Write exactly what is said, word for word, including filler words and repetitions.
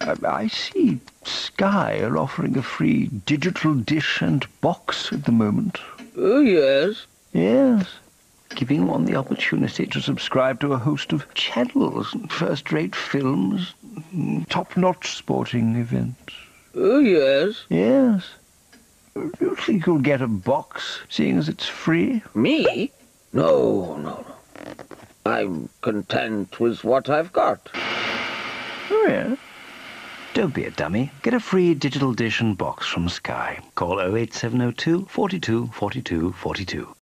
I, I see Sky are offering a free digital dish and box at the moment. Oh, yes. Yes. Giving one the opportunity to subscribe to a host of channels, first-rate films, top-notch sporting events. Oh, yes. Yes. Do you think you'll get a box, seeing as it's free? Me? No, no, no. I'm content with what I've got. Oh, yeah. Don't be a dummy. Get a free digital dish and box from Sky. Call oh eight seven oh two, four two, four two, four two.